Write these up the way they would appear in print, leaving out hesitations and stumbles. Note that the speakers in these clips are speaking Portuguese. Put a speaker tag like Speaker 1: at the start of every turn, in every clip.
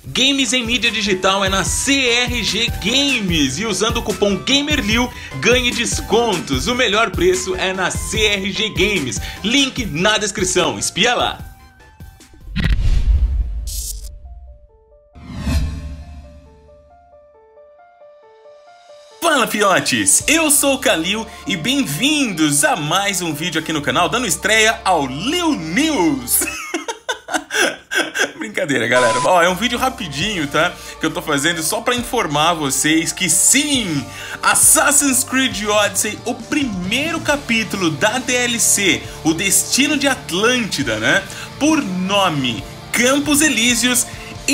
Speaker 1: Games em mídia digital é na CRG Games e usando o cupom GAMERLIU ganhe descontos. O melhor preço é na CRG Games. Link na descrição, espia lá. Fala fiotes, eu sou o Kalil e bem-vindos a mais um vídeo aqui no canal, dando estreia ao Liu News. Brincadeira, galera. Ó, é um vídeo rapidinho, tá? Que eu tô fazendo só pra informar vocês que sim, Assassin's Creed Odyssey, o primeiro capítulo da DLC, O Destino de Atlântida, né? Por nome Campos Elíseos,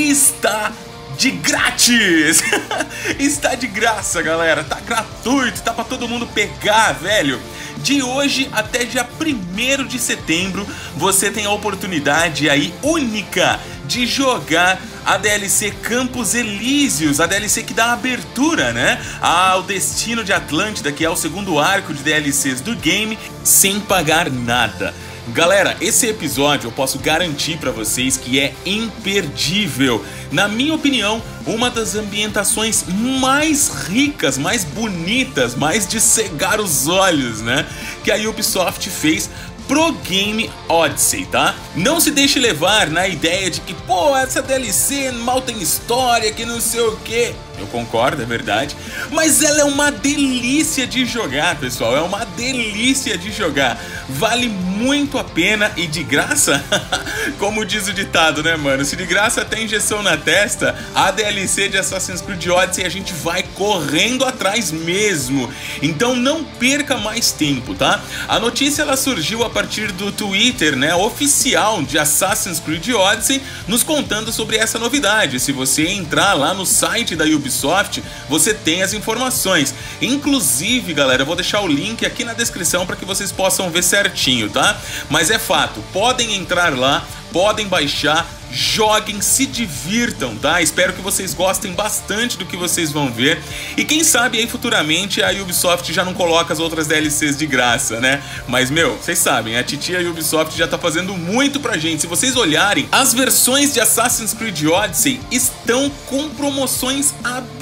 Speaker 1: está de grátis! Está de graça, galera. Tá gratuito, tá pra todo mundo pegar, velho. De hoje até dia 1º de setembro, você tem a oportunidade aí única de jogar a DLC Campos Elíseos, a DLC que dá abertura, né, ao Destino de Atlântida, que é o segundo arco de DLCs do game, sem pagar nada. Galera, esse episódio eu posso garantir pra vocês que é imperdível. Na minha opinião, uma das ambientações mais ricas, mais bonitas, mais de cegar os olhos, né, que a Ubisoft fez pro game Odyssey, tá? Não se deixe levar na ideia de que, pô, essa DLC mal tem história, que não sei o que. Eu concordo, é verdade. Mas ela é uma delícia de jogar, pessoal. É uma delícia de jogar. Vale muito a pena e de graça, como diz o ditado, né, mano? Se de graça tem injeção na testa, a DLC de Assassin's Creed Odyssey a gente vai correndo atrás mesmo. Então não perca mais tempo, tá? A notícia ela surgiu a partir do Twitter, né, oficial de Assassin's Creed Odyssey, nos contando sobre essa novidade. Se você entrar lá no site da Ubisoft, você tem as informações. Inclusive, galera, eu vou deixar o link aqui na descrição para que vocês possam ver certinho, tá? Mas é fato, podem entrar lá, podem baixar, joguem, se divirtam, tá? Espero que vocês gostem bastante do que vocês vão ver. E quem sabe aí futuramente a Ubisoft já não coloca as outras DLCs de graça, né? Mas, meu, vocês sabem, a titia Ubisoft já tá fazendo muito pra gente. Se vocês olharem, as versões de Assassin's Creed Odyssey estão com promoções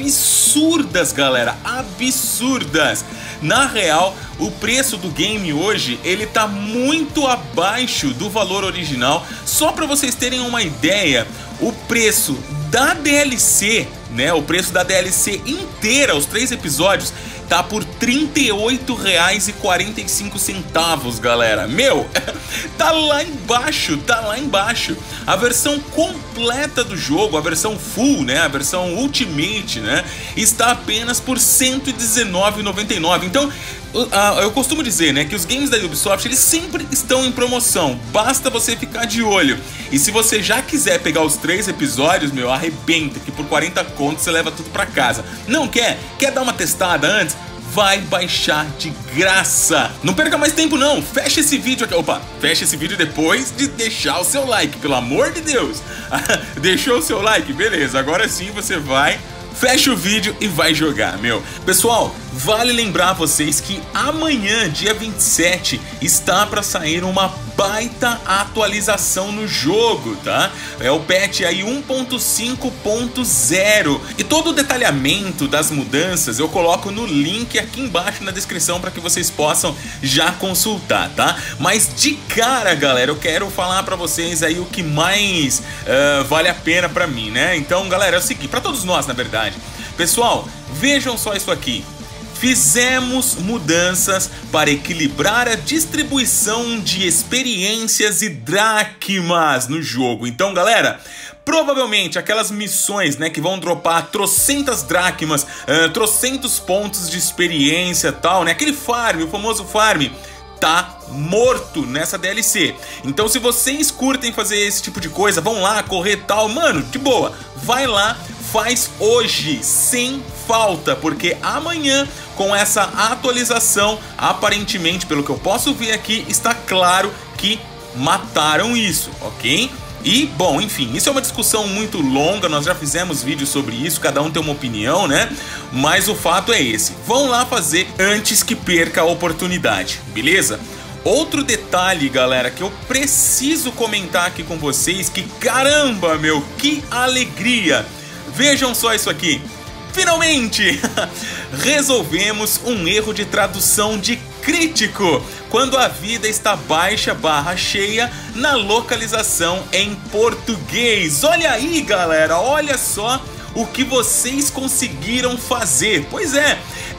Speaker 1: absurdas, galera. Absurdas! Na real, o preço do game hoje, ele tá muito abaixo do valor original. Só pra vocês terem uma ideia, o preço da DLC, né, o preço da DLC inteira, os 3 episódios, tá por R$ 38,45, galera. Meu, tá lá embaixo, tá lá embaixo. A versão completa do jogo, a versão full, né, a versão Ultimate, né, está apenas por R$ 119,99. Então, eu costumo dizer, né, que os games da Ubisoft, eles sempre estão em promoção. Basta você ficar de olho. E se você já quiser pegar os 3 episódios, meu, arrebenta, que por 40 contos você leva tudo pra casa. Não quer? Quer dar uma testada antes? Vai baixar de graça. Não perca mais tempo não, fecha esse vídeo aqui. Opa, fecha esse vídeo depois de deixar o seu like, pelo amor de Deus. Deixou o seu like? Beleza, agora sim você vai, fecha o vídeo e vai jogar, meu. Pessoal, vale lembrar vocês que amanhã, dia 27, está para sair uma baita atualização no jogo, tá? É o patch aí 1.5.0. E todo o detalhamento das mudanças eu coloco no link aqui embaixo na descrição para que vocês possam já consultar, tá? Mas de cara, galera, eu quero falar para vocês aí o que mais vale a pena para mim, né? Então, galera, é o seguinte, para todos nós, na verdade. Pessoal, vejam só isso aqui. Fizemos mudanças para equilibrar a distribuição de experiências e dracmas no jogo. Então, galera, provavelmente aquelas missões, né, que vão dropar trocentas dracmas, trocentos pontos de experiência e tal, né, aquele farm, o famoso farm, tá morto nessa DLC. Então, se vocês curtem fazer esse tipo de coisa, vão lá correr tal, mano, de boa, vai lá, faz hoje, sem falta, porque amanhã, com essa atualização, aparentemente, pelo que eu posso ver aqui, está claro que mataram isso, ok? E, bom, enfim, isso é uma discussão muito longa, nós já fizemos vídeos sobre isso, cada um tem uma opinião, né? Mas o fato é esse, vão lá fazer antes que perca a oportunidade, beleza? Outro detalhe, galera, que eu preciso comentar aqui com vocês, que caramba, meu, que alegria! Vejam só isso aqui. Finalmente resolvemos um erro de tradução de crítico quando a vida está baixa / cheia na localização em português. Olha aí, galera, olha só o que vocês conseguiram fazer. Pois é,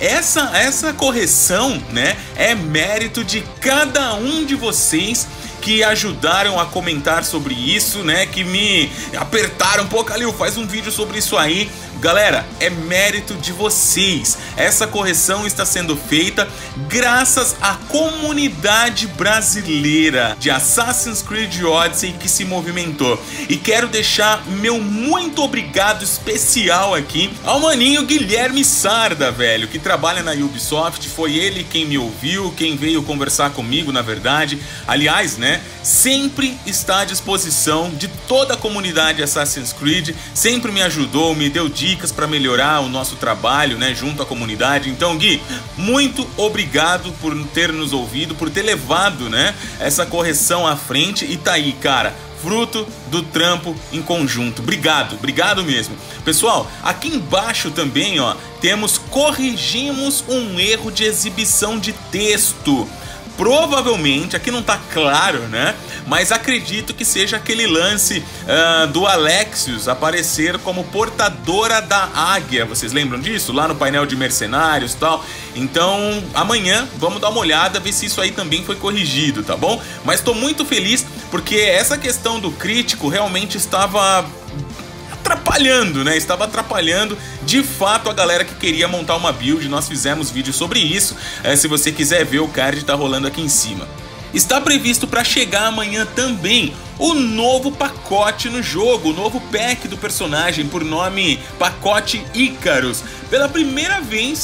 Speaker 1: essa correção, né, é mérito de cada um de vocês que ajudaram a comentar sobre isso, né, que me apertaram um pouco. Calil, faz um vídeo sobre isso aí. Galera, é mérito de vocês. Essa correção está sendo feita graças à comunidade brasileira de Assassin's Creed Odyssey que se movimentou. E quero deixar meu muito obrigado especial aqui ao maninho Guilherme Sarda, velho, que trabalha na Ubisoft. Foi ele quem me ouviu, quem veio conversar comigo, na verdade. Aliás, né, sempre está à disposição de toda a comunidade Assassin's Creed. Sempre me ajudou, me deu dicas para melhorar o nosso trabalho, né, junto à comunidade. Então, Gui, muito obrigado por ter nos ouvido, por ter levado, né, essa correção à frente. E tá aí, cara, fruto do trampo em conjunto. Obrigado, obrigado mesmo. Pessoal, aqui embaixo também, ó, corrigimos um erro de exibição de texto. Provavelmente, aqui não tá claro, né? Mas acredito que seja aquele lance do Alexios aparecer como portadora da águia. Vocês lembram disso? Lá no painel de mercenários e tal. Então, amanhã vamos dar uma olhada, ver se isso aí também foi corrigido, tá bom? Mas tô muito feliz porque essa questão do crítico realmente estava atrapalhando, né? Estava atrapalhando de fato a galera que queria montar uma build. Nós fizemos vídeo sobre isso. Se você quiser ver, o card tá rolando aqui em cima. Está previsto para chegar amanhã também o novo pacote no jogo, o novo pack do personagem, por nome Pacote Icarus. Pela primeira vez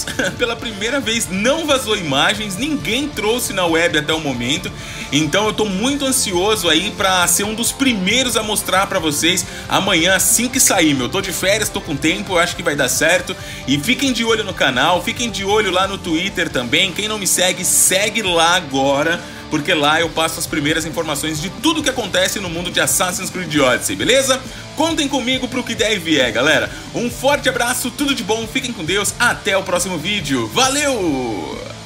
Speaker 1: não vazou imagens, ninguém trouxe na web até o momento. Então eu tô muito ansioso aí para ser um dos primeiros a mostrar para vocês amanhã, assim que sair, meu. Tô de férias, tô com tempo, eu acho que vai dar certo. E fiquem de olho no canal, fiquem de olho lá no Twitter também. Quem não me segue, segue lá agora, porque lá eu passo as primeiras informações de tudo que acontece no mundo de Assassin's Creed Odyssey, beleza? Contem comigo pro que der e vier, galera. Um forte abraço, tudo de bom, fiquem com Deus, até o próximo vídeo. Valeu!